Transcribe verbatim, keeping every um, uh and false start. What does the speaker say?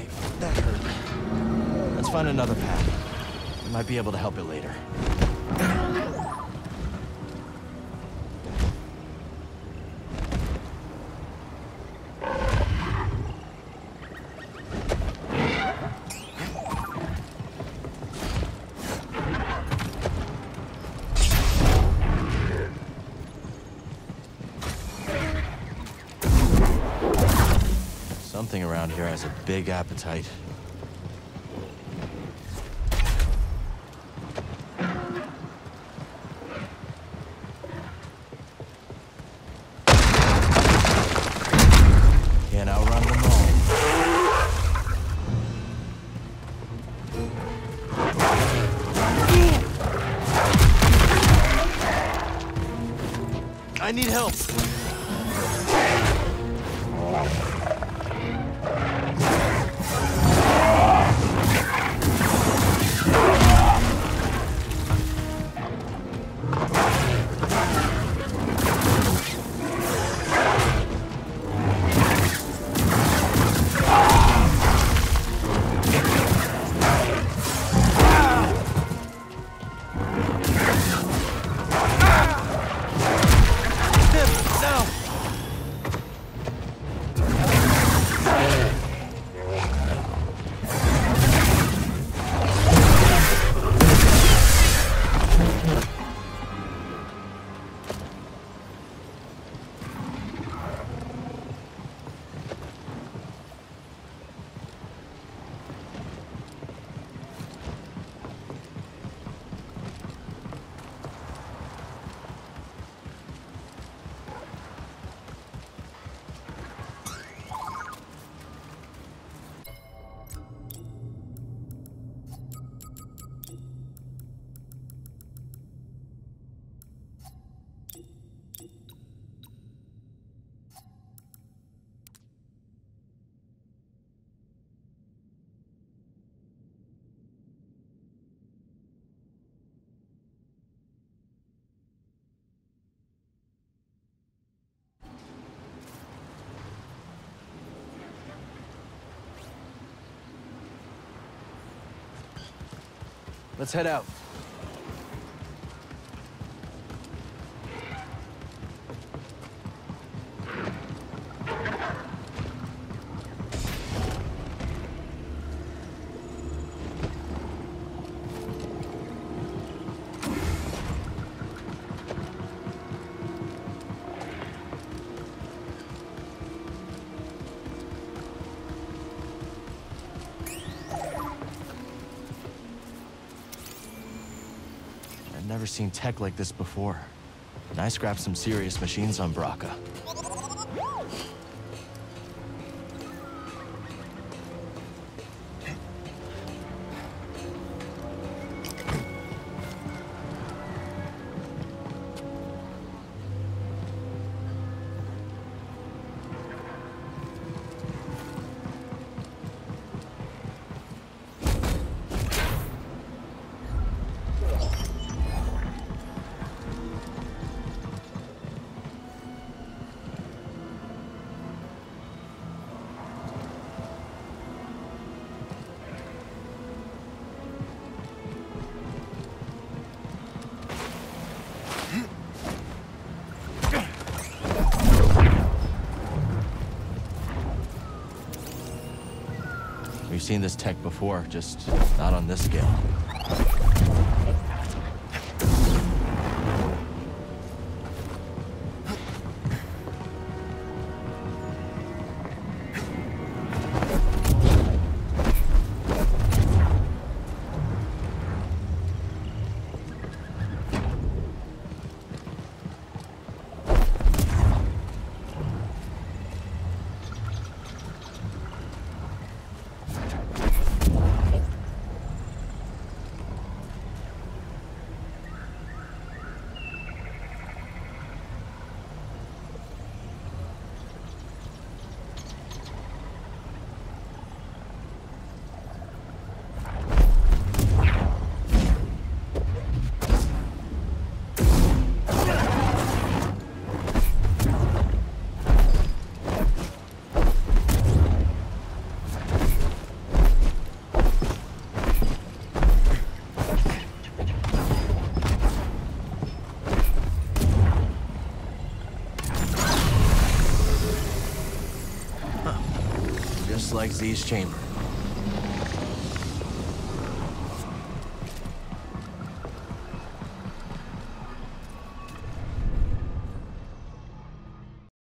That hurt. Let's find another path. We might be able to help it later. Something around here has a big appetite. Can't outrun them all. I need help. Let's head out. Never seen tech like this before. And I scrapped some serious machines on Bracca. We've seen this tech before, just not on this scale. Just like Z's chamber.